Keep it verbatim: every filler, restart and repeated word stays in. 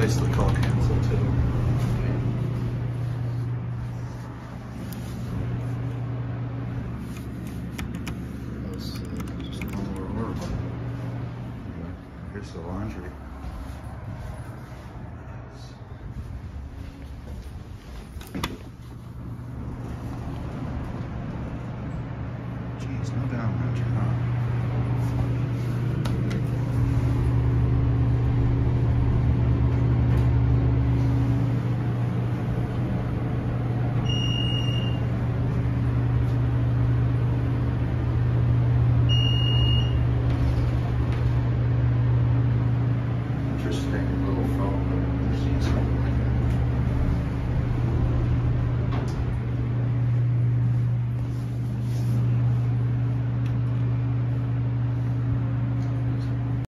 place to call cancel too. Let's see, just one more order. Here's the laundry. Geez, no down laundry, huh?